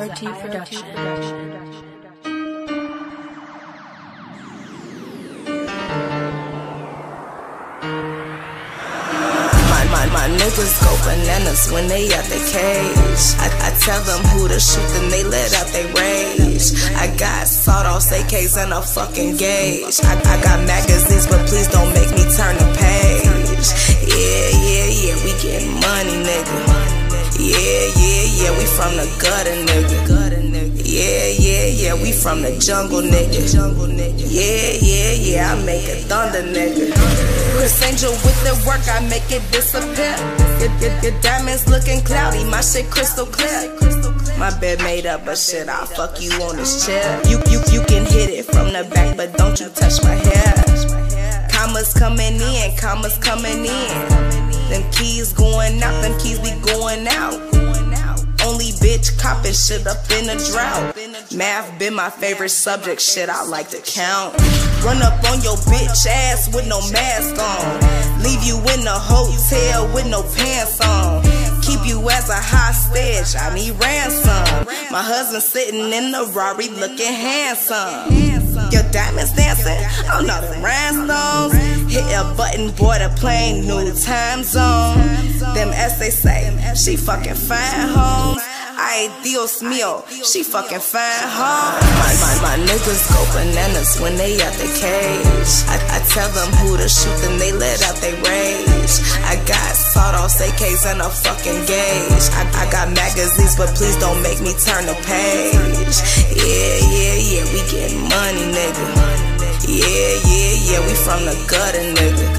IoT production. My niggas go bananas when they out the cage. I tell them who to shoot, then they let out they rage. I got sawed-off AKs and a fucking gauge. I got magazines, but please don't make me turn the page. Yeah, we getting money, nigga. Yeah, we from the gutter, nigga. Yeah, we from the jungle, nigga. Yeah, I make it thunder, nigga. Chris Angel with the work, I make it disappear. Your diamonds looking cloudy, my shit crystal clear. My bed made up, but shit, I'll fuck you on this chair. You can hit it from the back, but don't you touch my hair. Commas coming in, commas coming in. Them keys going out, them keys be going out. Only bitch copping shit up in a drought. Math been my favorite subject, shit I like to count. Run up on your bitch ass with no mask on. Leave you in the hotel with no pants on. Keep you as a hostage, I need ransom. My husband sitting in the Rari looking handsome. Your diamonds dancing, oh no, them rhinestones. Hit a button, boy, the plane, new time zone. Them as they say, she fucking fine, homes. Ay, Dios mío, she fucking fine, huh? My niggas go bananas when they out the cage. I tell them who to shoot, then they let out they rage. I got sawed-off AKs and a fucking gauge. I got magazines, but please don't make me turn the page. Yeah, we getting money, nigga. Yeah, we from the gutter, nigga.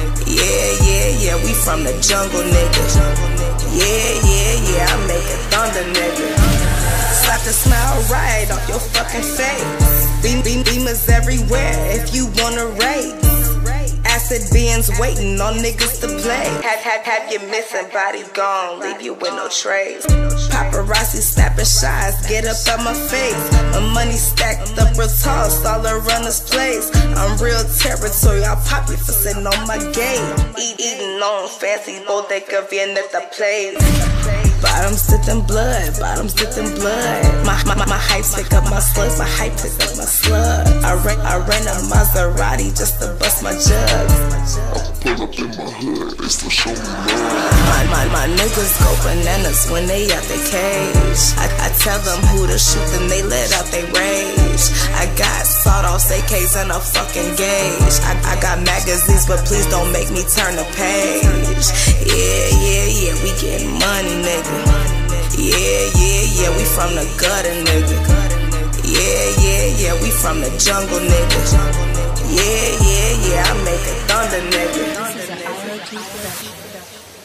Yeah, we from the jungle, nigga. Yeah, I make it thunder, nigga. Slap the smile right off your fucking face. Beamers everywhere if you wanna race. Acid beans waiting on niggas to play. Have your missing body gone, leave you with no trace. Paparazzi snapping shots, get up out my face. My money stacked up real tall, all around this place. I'm real territory, I'll pop you for sitting on my gate. Eating on fancy bodega Vienna at the place. Bottoms dipped in blood, bottoms dipped in blood. My hype pick up my slugs, my hype pick up my slug. I ran a Maserati just to bust my jugs. I pull up in my hood, they still show me love. My niggas go bananas when they out the cage. I tell them who to shoot, then they let out they rage. I got sawed-off AKs and a fucking gauge. I got magazines, but please don't make me turn the page. Yeah, we getting money, nigga. Yeah, we from the gutter, nigga. Yeah, we from the jungle, nigga. Yeah, I make it thunder, nigga. This is an IoT production.